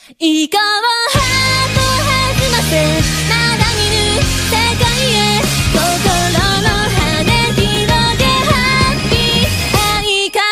行こうハート弾ませまだ見ぬ世界へ心の羽広げハッピー愛活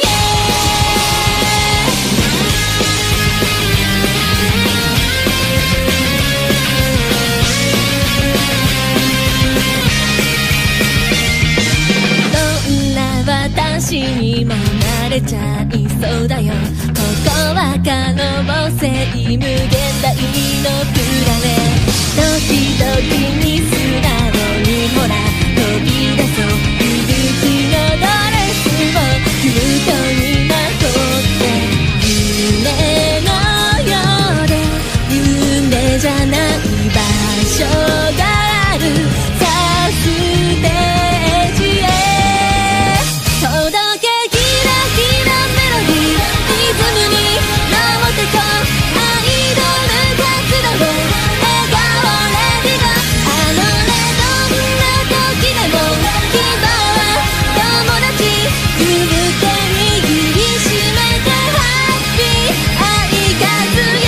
へどんな私にも慣れちゃいそうだよ。ここは可能性無限大のプラネ。時々に素直にほら飛び出そう。吹雪のドレスをキュートにまとって夢のようで夢じゃない場所がある。さあステージへ届けキラキラメロディーリズムに乗ってこうアイドル活動を笑顔レディゴあのねどんな時でも希望は友達指手握りしめてハッピー愛活へ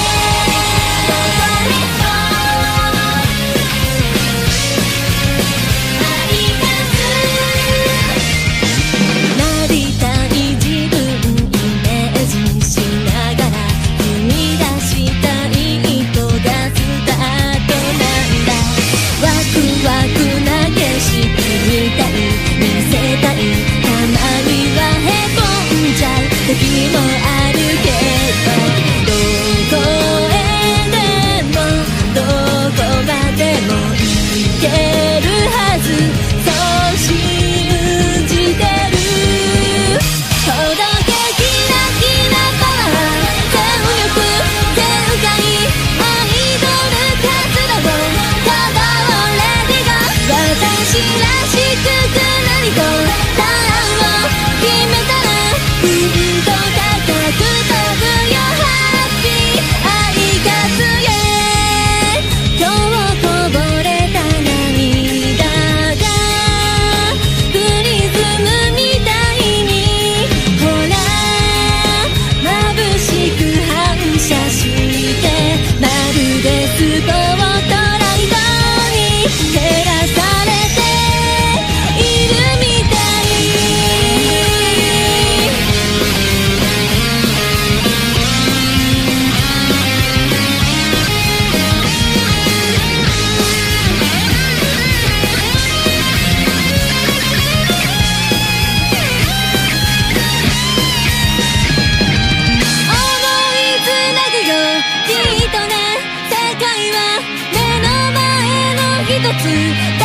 なりたい自分イメージしながら踏み出したい人がスタートなんだ。ワクワクな景色見たい見せたい。たまにはへこんじゃう時もあるけどどこへでもどこまでも行けるはずそう信じてる。届けキラキラパワー全力全開アイドル活動鼓動レディゴ私らしくくなりとターンを決めたらうんと高く飛ぶよハッピー愛活へ。今日こぼれた涙がプリズムみたいにほら眩しく反射してまるでスポットライトに照らされているみたい。思いつなぐよきっとね世界は目の前の一つ